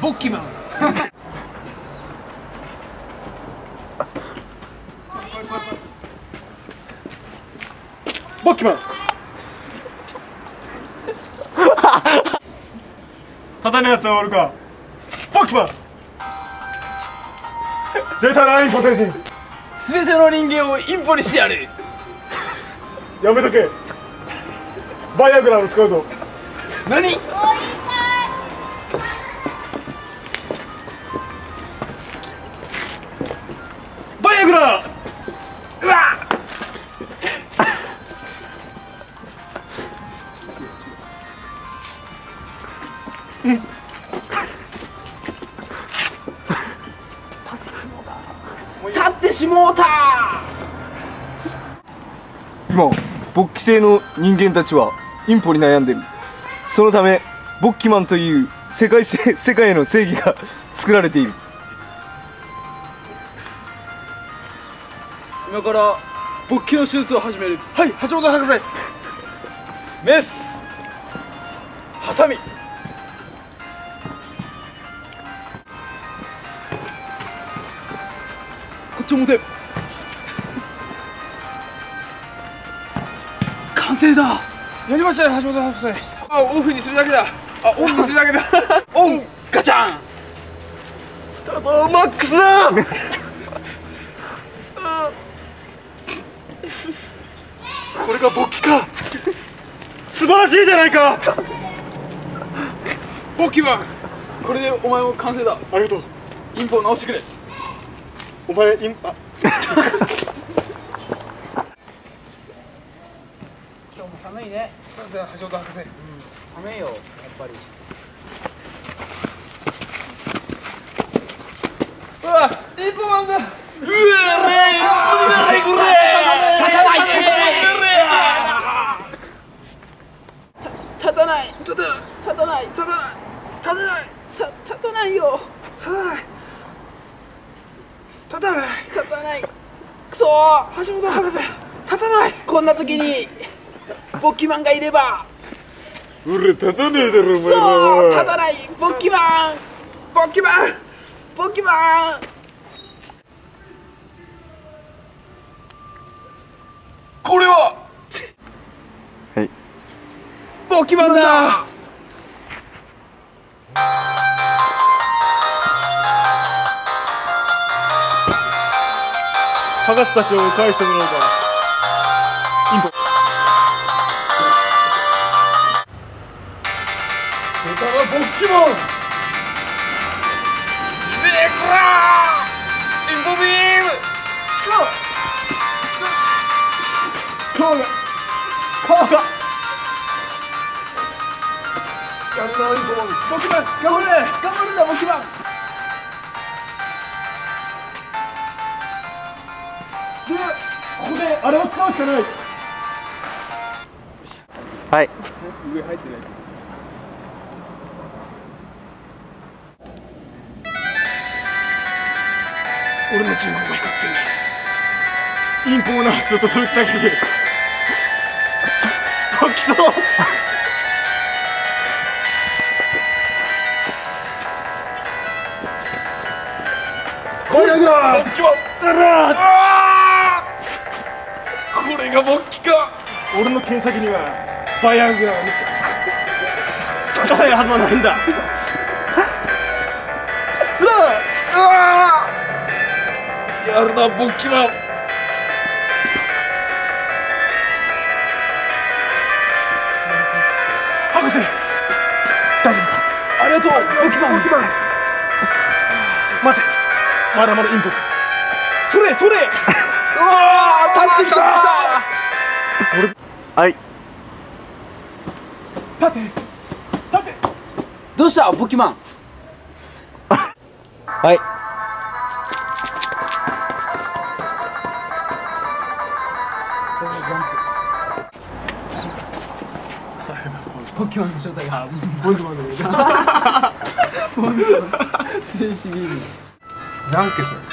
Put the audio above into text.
ポッキマン。 ポッキマン。立たぬやつはおるか。ポッキマン。出たなインポ天神。 すべての人間をインポにしてやる。 やめとけ。バイアグラを使うぞ。 何？ バイアグラ。 うわっ。立ってしもうた。 今勃起性の人間たちはインポに悩んでる。そのためボッキマンという世界への正義が作られている。 今から勃起の手術を始める。はい、橋本博士。メス、ハサミ、こっちを持て。完成だ。やりましたね、橋本博士。あ、オフにするだけだ。あ、オンにするだけだ。オン、ガチャン。 来たぞマックスだ。 これが勃起か。素晴らしいじゃないか。 ボッキマン、これでお前も完成だ。 ありがとう。 インポを直してくれ。 お前インあ今日も寒いね。そうですね、橋本博士。寒いよ、やっぱり。うわ、インポマンだ。うわ、ねえ、これ。立たない、立たない。立たない、立たない、立たない、立たない、立たない、立たないよ。立たない。立たない、立たない。くそー、橋本博士、立たない。こんな時にボッキマンがいれば。 俺立たねえだろお前そう、立たない、ボッキマン、ボッキマン、ボッキマン。これははい、 ボッキマンだ。 博士たちを返してもらおうか。インポ。出たなボッキマン。 メークラー、インポビーム。 顔がやるなインポマン。 ボッキマン、頑張れ、頑張るんだボッキマン。 でここであれを使うしかない。 はい、 上入ってない。 俺の注文が光っている。インポを直すとそれつなげる。ボッキそう。これがボッキマン。これがボッキか。俺の剣先にはバイアングラを立たないはずはないんだ。 やるなボッキマン。 博士大丈夫か。 ありがとうボッキマン。 待て、まだまだインポ。それそれ。 うわー、立ってきた。 はい、 立て立て。 どうしたボッキマン。 はい、 ボッキマンの正体がボンズマンだけど。 静止ビーム。 ダンケション。